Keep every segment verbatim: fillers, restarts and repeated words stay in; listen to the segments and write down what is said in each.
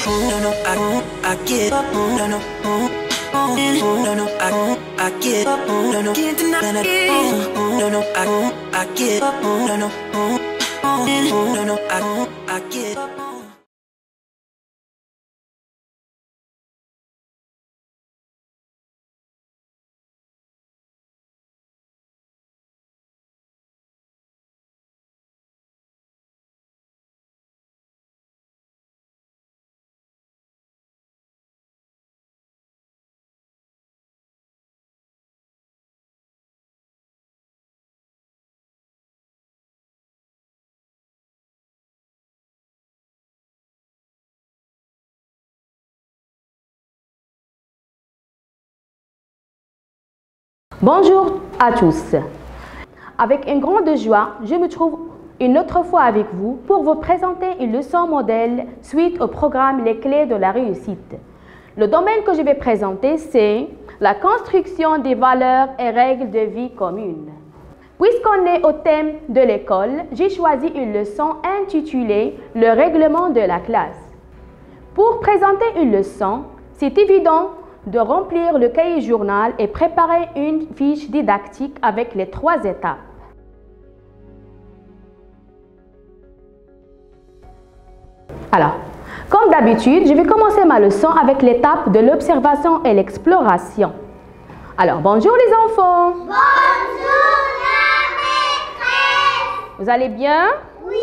no, no, I don't, I get up, no, no, no, no, I don't, I get up, no, no, can't deny that, no, no, I don't, I get up, no, no, no, no, I don't, I get up. Bonjour à tous. Avec une grande joie, je me trouve une autre fois avec vous pour vous présenter une leçon modèle suite au programme Les clés de la réussite. Le domaine que je vais présenter, c'est la construction des valeurs et règles de vie communes. Puisqu'on est au thème de l'école, j'ai choisi une leçon intitulée « Le règlement de la classe ». Pour présenter une leçon, c'est évident de remplir le cahier journal et préparer une fiche didactique avec les trois étapes. Alors, comme d'habitude, je vais commencer ma leçon avec l'étape de l'observation et l'exploration. Alors, bonjour les enfants. Bonjour la maîtresse. Vous allez bien? Oui,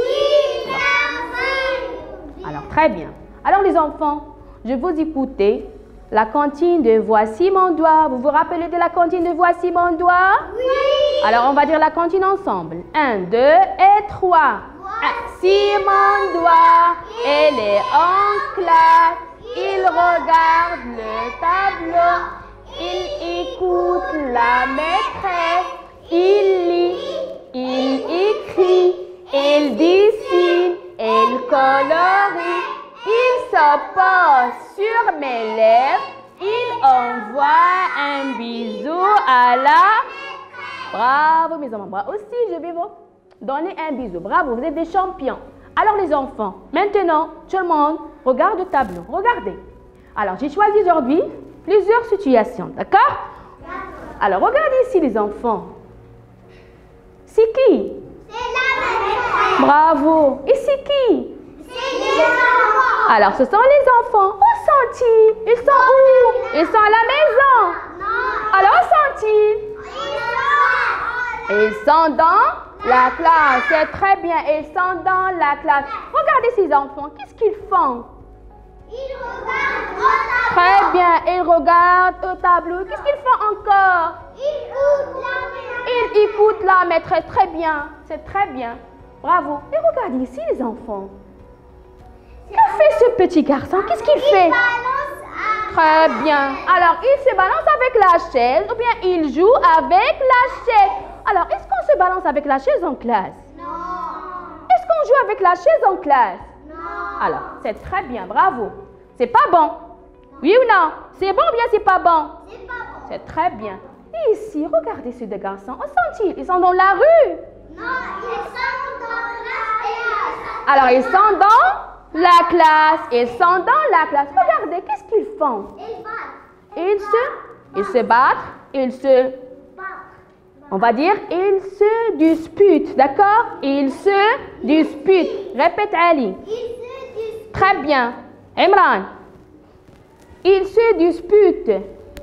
maman. Alors, très bien. Alors les enfants, je vous écoutez. La cantine de Voici mon doigt. Vous vous rappelez de la cantine de Voici mon doigt? Oui. Alors, on va dire la cantine ensemble. Un, deux et trois. Voici mon doigt. Elle est en classe. Il regarde le tableau. Il écoute la maîtresse. Il lit. Il écrit. Il dessine. Il colorie. Il se pose sur mes lèvres. Il envoie un bisou à la... Bravo mes enfants. Moi aussi, je vais vous donner un bisou. Bravo, vous êtes des champions. Alors les enfants, maintenant, tout le monde, regarde le tableau. Regardez. Alors, j'ai choisi aujourd'hui plusieurs situations. D'accord? Alors, regardez ici les enfants. C'est qui? C'est la maîtresse. Bravo. Et c'est qui? C'est les enfants. Alors, ce sont les enfants. Où sont-ils? Ils sont où? Ils sont à la maison. Non. Alors, où sont-ils? Ils sont dans la classe. C'est très bien. Ils sont dans la classe. Regardez ces enfants. Qu'est-ce qu'ils font? Ils regardent au tableau. Très bien. Ils regardent au tableau. Qu'est-ce qu'ils font encore? Ils écoutent la maîtresse. Ils écoutent la maîtresse. Très bien. C'est très bien. Bravo. Et regardez ici les enfants. Qu'a fait ce petit garçon? Qu'est-ce qu'il fait? Il balance à... Très bien. Alors, il se balance avec la chaise ou bien il joue avec la chaise. Alors, est-ce qu'on se balance avec la chaise en classe? Non. Est-ce qu'on joue avec la chaise en classe? Non. Alors, c'est très bien. Bravo. C'est pas bon? Oui ou non? C'est bon ou bien c'est pas bon? C'est pas bon. C'est très bien. Et ici, regardez ces deux garçons. Où sont-ils? Ils sont dans la rue. Non, ils sont dans la classe. Alors, ils sont dans la classe. Ils sont dans la classe. Regardez, qu'est-ce qu'ils font? Ils battent. Ils se, ils se battent. Ils se, on va dire, ils se disputent. D'accord? Ils se disputent. Répète, Ali. Ils se disputent. Très bien. Imran. Ils se disputent.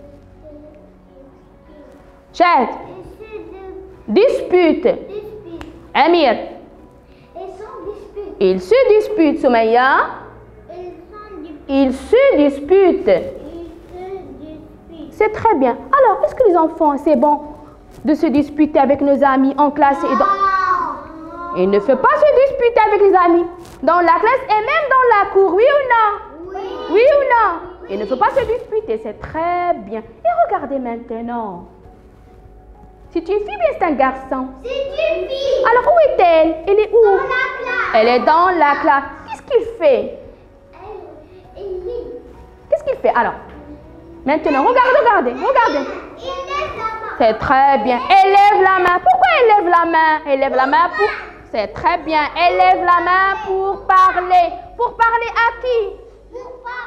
Chad. Ils se Dispute. disputent. Amir. Ils sont disputés. Ils se disputent. Soumaya. Ils sont disputés. Ils se disputent. Ils se disputent. C'est très bien. Alors, est-ce que les enfants, c'est bon de se disputer avec nos amis en classe et dans... Il ne faut pas se disputer avec les amis dans la classe et même dans la cour, oui ou non? Oui. Oui ou non? Il ne faut pas se disputer, c'est très bien. Et regardez maintenant. C'est une fille bien c'est un garçon? C'est une fille. Alors où est-elle? Elle est où? Dans la classe. Elle est dans la classe. Qu'est-ce qu'il fait? Elle, elle lit. Qu'est-ce qu'il fait? Alors, maintenant, regardez, regardez, regardez. Il lève la main. C'est très bien. Elle lève la main. Pourquoi elle lève la main? Elle lève la main pour... C'est très bien. Elle lève la main pour parler. Pour parler à qui? Pour parler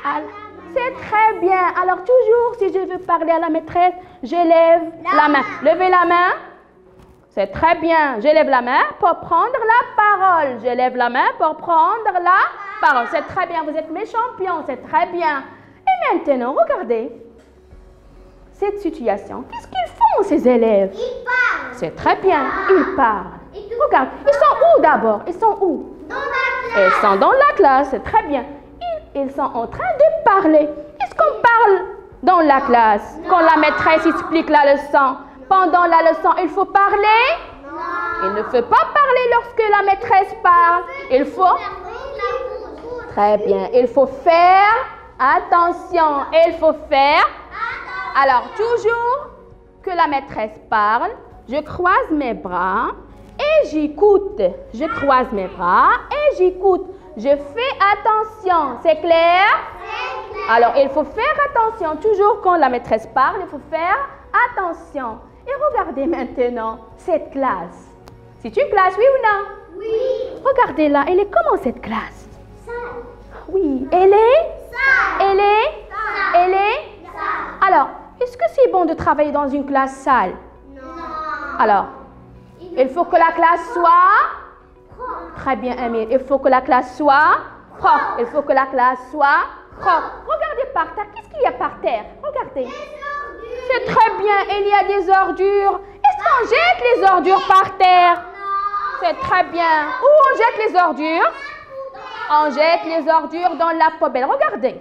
C'est très bien. Alors toujours, si je veux parler à la maîtresse, je lève la main. Levez la main. C'est très bien. Je lève la main pour prendre la parole. Je lève la main pour prendre la parole. C'est très bien. Vous êtes mes champions. C'est très bien. Et maintenant, regardez cette situation. Qu'est-ce qu'ils font, ces élèves? Ils parlent. C'est très bien. Ils parlent. Regarde. Ils sont où d'abord? Ils sont où? Dans la classe. Ils sont dans la classe. C'est très bien. Ils, ils sont en train de parler. Est-ce qu'on parle dans la classe? Quand la maîtresse explique la leçon? Pendant la leçon, il faut parler? Non. Il ne faut pas parler lorsque la maîtresse parle. Il faut... Très bien. Il faut faire attention. Il faut faire... Alors, toujours que la maîtresse parle, je croise mes bras et j'écoute. Je croise mes bras et j'écoute. Je fais attention. C'est clair? Alors, il faut faire attention. Toujours quand la maîtresse parle, il faut faire attention. Et regardez maintenant cette classe. C'est une classe, oui ou non? Oui. Regardez-la. Elle est comment cette classe? Sale. Oui. Elle est? Sale. Elle est? Sale. Elle est? Sale. Alors, est-ce que c'est bon de travailler dans une classe sale? Non. Alors, il faut que la classe soit... Très bien, Amir. Il faut que la classe soit propre. Il faut que la classe soit propre. Regardez par terre. Qu'est-ce qu'il y a par terre? Regardez. C'est très bien. Il y a des ordures. Est-ce qu'on jette les ordures par terre? C'est très bien. Où on jette les ordures? On jette les ordures dans la poubelle. Regardez.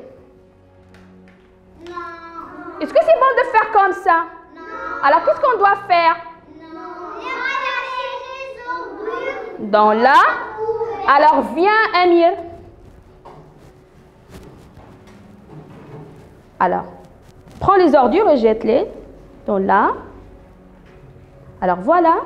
Est-ce que c'est bon de faire comme ça? Alors, qu'est-ce qu'on doit faire? Dans la... Alors, viens, Amir. Alors, prends les ordures et jette-les dans la... Alors, voilà.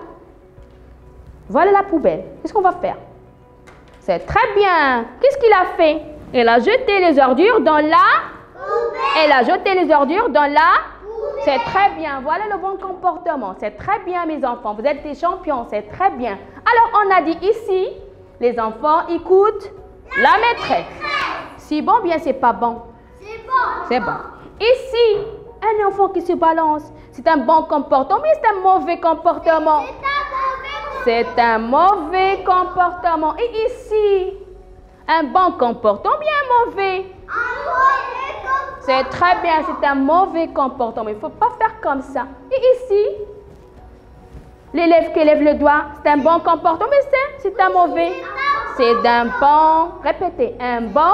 Voilà la poubelle. Qu'est-ce qu'on va faire? C'est très bien. Qu'est-ce qu'il a fait? Il a jeté les ordures dans la... Elle a jeté les ordures dans la... C'est très bien. Voilà le bon comportement. C'est très bien, mes enfants. Vous êtes des champions. C'est très bien. Alors, on a dit ici, les enfants écoutent la maîtresse. C'est bon, bien, c'est pas bon. C'est bon. C'est bon. Ici, un enfant qui se balance, c'est un bon comportement, mais c'est un mauvais comportement. C'est un mauvais comportement. Et ici, un bon comportement, bien mauvais. C'est très bien, c'est un mauvais comportement. Il ne faut pas faire comme ça. Et ici, l'élève qui lève le doigt, c'est un bon comportement, mais c'est un mauvais. C'est un bon, répétez, un bon,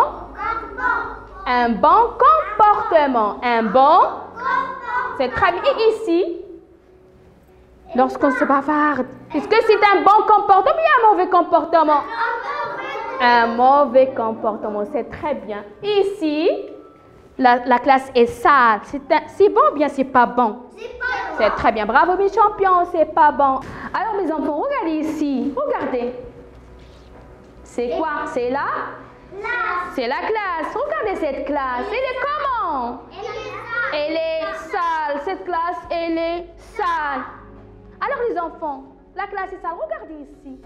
un bon comportement. Un bon, c'est très bien. Et ici, lorsqu'on se bavarde, est-ce que c'est un bon comportement ou un mauvais comportement? Un mauvais comportement, c'est très bien. Et ici, La, la classe est sale. C'est bon ou bien c'est pas bon? C'est très bien. Bravo mes champions, c'est pas bon. Alors mes enfants, regardez ici. Regardez. C'est quoi? C'est la? C'est la classe. Regardez cette classe. Elle est comment? Elle est sale. Cette classe, elle est sale. Alors les enfants, la classe est sale. Regardez ici.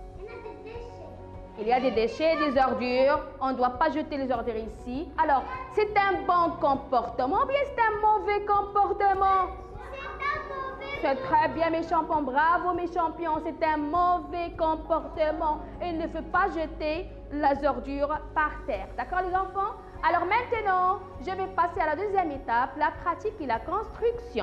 Il y a des déchets, des ordures. On ne doit pas jeter les ordures ici. Alors, c'est un bon comportement ou bien c'est un mauvais comportement? C'est très bien, mes champions. Bravo, mes champions. C'est un mauvais comportement. Il ne faut pas jeter les ordures par terre. D'accord, les enfants? Alors maintenant, je vais passer à la deuxième étape, la pratique et la construction.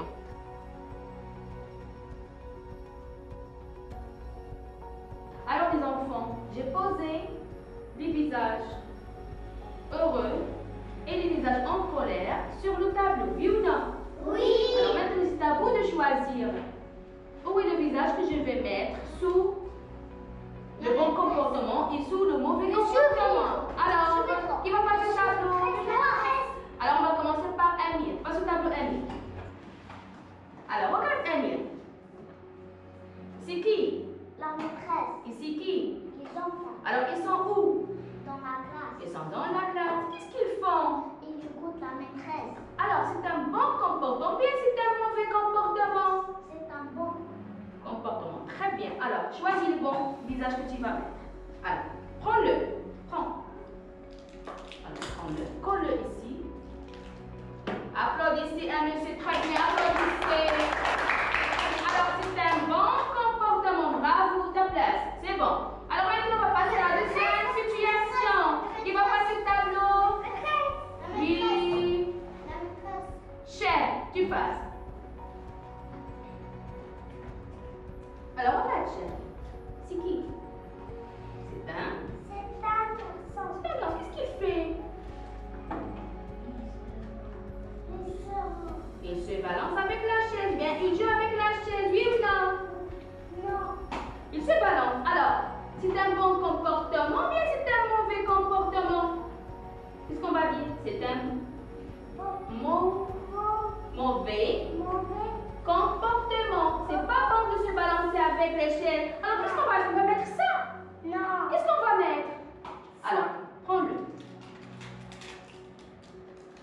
Alors les enfants, j'ai posé des visages heureux et des visages en colère sur le tableau, oui ou non? Oui. Alors maintenant c'est à vous de choisir où est le visage que je vais mettre sous le bon comportement et sous le mauvais comportement. Alors, qui va passer au tableau? Alors on va commencer par Amir. Passe au tableau Amir. Alors regarde Amir. C'est qui? La maîtresse. Et c'est qui? Les enfants. Alors, ils sont où? Dans la classe. Ils sont dans la classe. Qu'est-ce qu'ils font? Ils écoutent la maîtresse. Alors, c'est un bon comportement, bien c'est un mauvais comportement? C'est un bon Comportement, très bien. Alors, choisis le bon visage que tu vas mettre. Alors, prends-le. Prends. Alors, prends-le. Colle-le ici.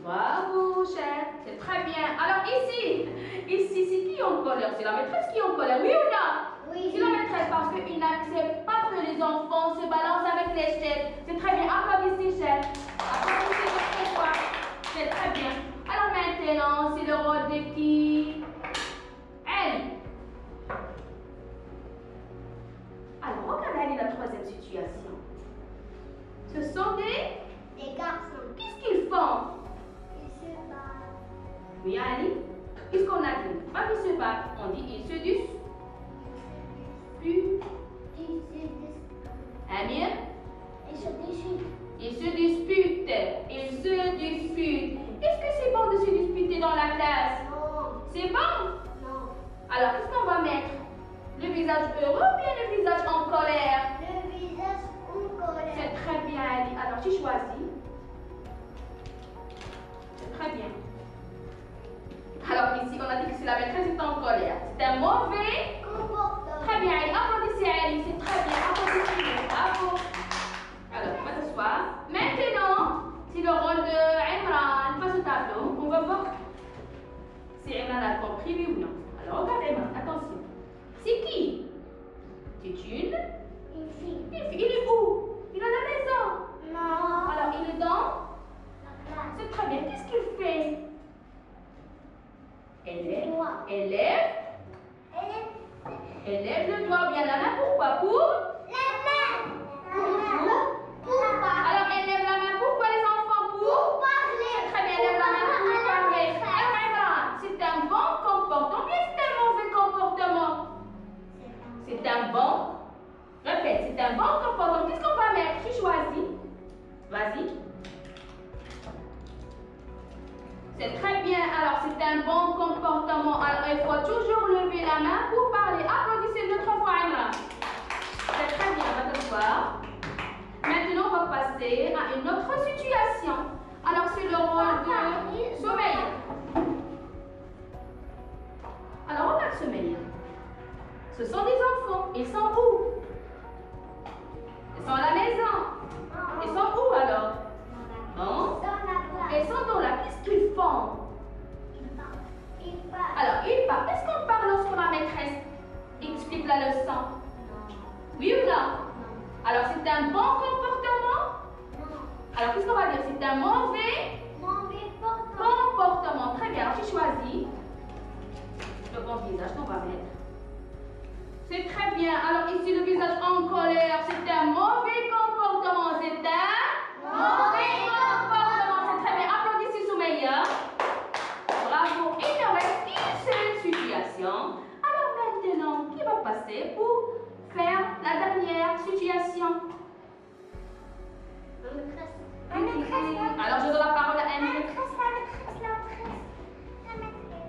Bravo, cher. C'est très bien. Alors ici, ici, c'est qui en colère? C'est la maîtresse qui est en colère, oui ou non? Oui. C'est la maîtresse parce qu'il n'accepte pas que les enfants se balancent avec les chaises. C'est très bien. Applaudissez, cher. Applaudissez votre fois. C'est très bien. Alors maintenant, c'est le rôle de qui? Elle. Alors, regardez la troisième situation. Ce sont des... Des garçons. Qu'est-ce qu'ils font? Ils se battent. Oui, Ali. Qu'est-ce qu'on a dit? Pas qu'ils se battent. On dit ils se disputent. Ils se disputent. Amir? Ils se disputent. Ils se disputent. Ils se disputent. Est-ce que c'est bon de se disputer dans la classe? Non. C'est bon? Non. Alors, qu'est-ce qu'on va mettre? Le visage heureux ou bien le visage en colère? Le visage en colère. C'est très bien, Ali. Alors, tu choisis. C'est très bien. Alors, ici, on a dit que c'est la maîtresse est en colère. C'est un mauvais Comportement. Très bien, Ali. Applaudissez Ali. C'est très bien. Applaudissez. Bravo. Alors, on va s'asseoir. Maintenant, c'est le rôle de Imran. Passe au tableau. On va voir si Imran a compris, oui ou non. Alors, regarde Imran. Attention. C'est qui? C'est une Une fille. Une fille. Il est où? Il est à la maison. Non. Alors, il est dans... La classe. C'est très bien. Qu'est-ce qu'il fait? Elle lève. Doigt. Elle lève. Elle est... Elle lève le doigt bien la main. Pourquoi? Pour? La main. La main. Pour parler. Alors, elle lève la main. Pourquoi les enfants? Pour? Pour parler. Très bien, elle lève la main pour parler. Alors, Imran, c'est un bon comportement. Bien, c'est un mauvais comportement. C'est un bon. Répète, c'est un bon comportement. Qu'est-ce qu'on va mettre? Tu choisis. Vas-y. C'est très bien. Alors, c'est un bon comportement. Alors, il faut toujours lever la main pour parler. Applaudissez une autre fois, Imran. C'est très bien. On va t'asseoir. Maintenant, on va passer à une autre situation. Alors, c'est le rôle de sommeil. Alors, regarde sommeil. Ce sont des enfants. Ils sont où? Ils sont à la maison. Ils sont où alors? Bon. Dans la classe. Ils sont dans la... Qu'est-ce qu'ils font? Il parle. Il parle. Alors, ils parlent. Est-ce qu'on parle lorsque la maîtresse explique la leçon? Non. Oui ou non? Non. Alors, c'est un bon comportement? Non. Alors, qu'est-ce qu'on va dire? C'est un mauvais Mauvais comportement. comportement. Très bien. Alors, tu choisis le bon visage qu'on va mettre. C'est très bien. Alors, ici, le visage en colère, c'est un mauvais comportement. C'est un mauvais comportement. C'est très bien. Applaudissez Soumeya. Bravo. Il nous reste une seule situation. Alors, maintenant, qui va passer pour faire la dernière situation? La maîtresse. La maîtresse. Alors, je donne la parole à Anne. La maîtresse, la maîtresse, la maîtresse. La maîtresse.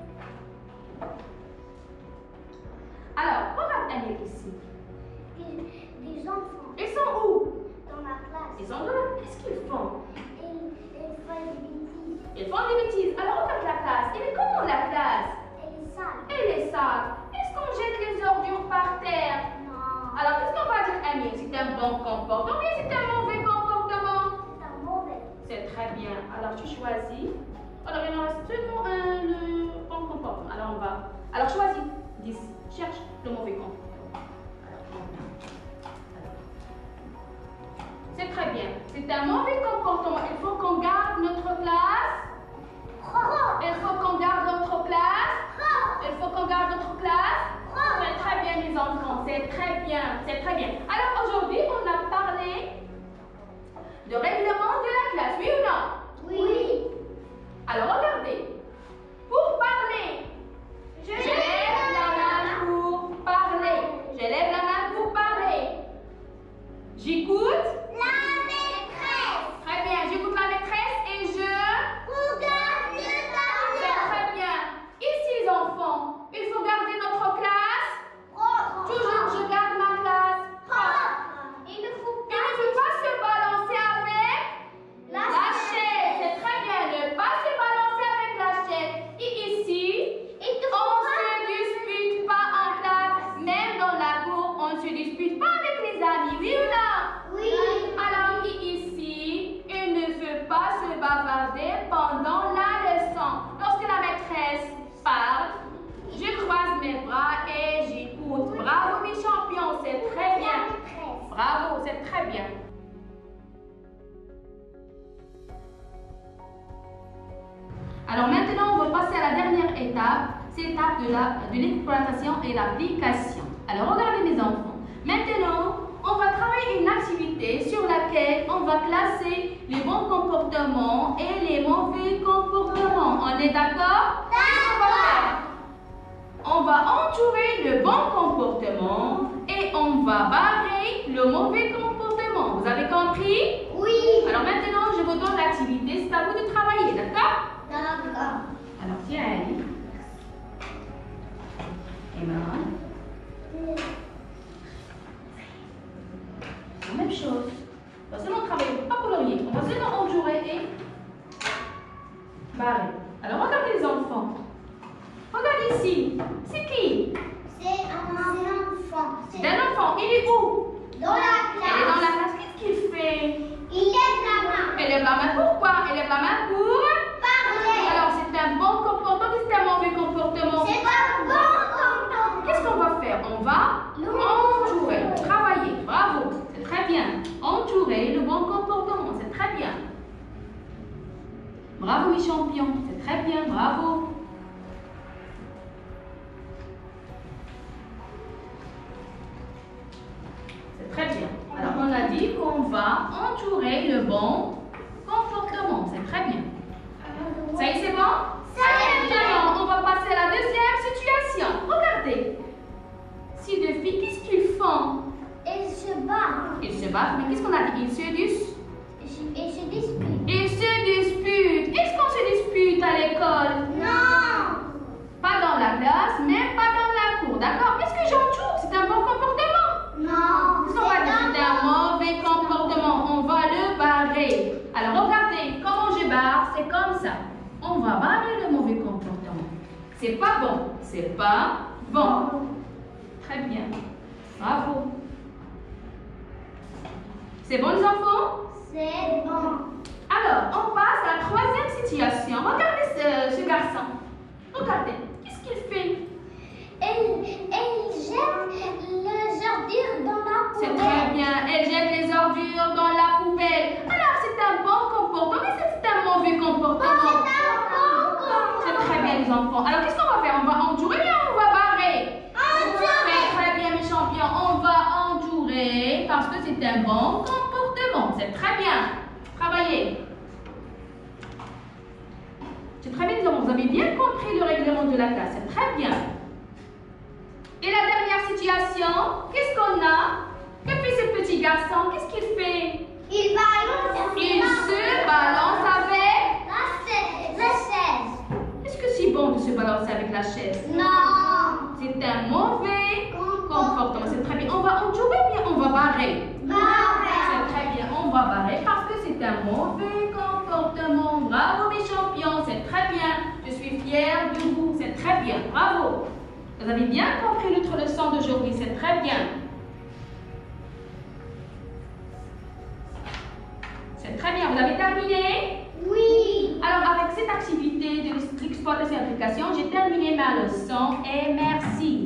Alors, regarde Anne ici. Des, des enfants Ils sont où? dans la classe. Ils sont dans la... Qu'est-ce qu'ils font? Ils, ils font des bêtises. Ils font des bêtises. Alors, regarde la classe. Elle est comment la classe? Elle est sale. Elle est sale. Est-ce qu'on jette les ordures par terre? Non. Alors, qu'est-ce qu'on va dire, Amir? C'est un bon comportement, mais c'est un mauvais comportement. C'est un mauvais. C'est très bien. Alors, tu choisis. Alors, il en reste seulement un, le bon comportement. Alors, on va... Alors, choisis. dix. Cherche le mauvais comportement. Alors, alors. C'est très bien. C'est un mauvais comportement. Il faut qu'on garde notre classe. Propre. Il faut qu'on garde notre classe. Propre. Il faut qu'on garde notre classe. Propre. C'est très bien, mes enfants. C'est très bien. C'est très bien. Alors, aujourd'hui, on a parlé de règlement de la classe. Oui ou non? Oui. Alors, regardez. Pour parler, je lève la main pour parler. Je lève la main pour parler. J'écoute. La maîtresse. Très bien, j'écoute étape, c'est l'étape de la- de l'exploitation et l'application. Alors, regardez mes enfants. Maintenant, on va travailler une activité sur laquelle on va classer les bons comportements et les mauvais comportements. On est d'accord? D'accord. On va entourer le bon comportement et on va barrer le mauvais comportement. Vous avez compris? Oui. Alors maintenant, je vous donne l'activité. C'est à vous de travailler, d'accord? D'accord. Alors, tiens, Ali. Emma. La même chose. On va seulement travailler, pas colorier. On va seulement entourer et barrer. Alors, regardez les enfants. Regardez ici. C'est qui? C'est un enfant. C'est un enfant. Il est où? Dans la Elle est dans classe. la classe. Qu'est-ce qu'il fait? Il lève la main. Elle lève la main. Pourquoi? Elle lève la main pour... Parler. Alors, c'est un bon comportement. Qu'est-ce que c'est un mauvais comportement? C'est un bon comportement. Qu'est-ce qu'on va faire? On va entourer, travailler. Bravo, c'est très bien. Entourer le bon comportement, c'est très bien. Bravo mes champions, c'est très bien, bravo. C'est très bien. Alors on a dit qu'on va entourer le bon comportement, c'est très bien. Ça y est, c'est bon? Ça y est. Maintenant, on va passer à la deuxième situation. Regardez. Ces deux filles, qu'est-ce qu'ils font? Il se bat. Ils se battent, mais qu'est-ce qu'on a dit? Ils se dis- Il se dispute. Ils se disputent. Est-ce qu'on se dispute à l'école? Non. Pas dans la classe, même pas dans la cour. D'accord? Qu'est-ce que j'entoure? C'est un bon comportement. Non. Qu'est-ce qu'on va dire? C'est un mauvais comportement. On va le barrer. Alors regardez, comment je barre? C'est comme ça. On va barrer le mauvais comportement. C'est pas bon. C'est pas bon. Très bien. Bravo. C'est bon les enfants? C'est bon. Alors, on passe à la troisième situation. Regardez ce, ce garçon. Regardez. Qu'est-ce qu'il fait? Elle, elle jette les ordures dans la C'est poubelle. très bien. Elle jette les ordures dans la poubelle. Alors, c'est un bon comportement, mais c'est un mauvais comportement. C'est très bien les enfants. Alors, qu'est-ce qu'on va faire? On va entourer ou on va barrer? C'est très bien mes champions. On va entourer parce que c'est un bon comportement. C'est très bien. Travaillez. C'est très bien les enfants. Vous avez bien compris le règlement de la classe. C'est très bien. Et la dernière situation, qu'est-ce qu'on a? Que fait ce petit garçon? Qu'est-ce qu'il fait? Il balance. Il se balance avec... La chaise. La chaise. Est-ce que c'est bon de se balancer avec la chaise? Non. C'est un mauvais comportement. C'est très bien. On va entourer ou bien on va barrer? Barré. C'est très bien. On va barrer parce que c'est un mauvais comportement. Bravo mes champions. C'est très bien. Je suis fière de vous. C'est très bien. Bravo. Vous avez bien compris notre leçon d'aujourd'hui. C'est très bien. C'est très bien. Vous avez terminé? Oui. Alors, avec cette activité de l'exploitation et l'application, j'ai terminé ma leçon et merci.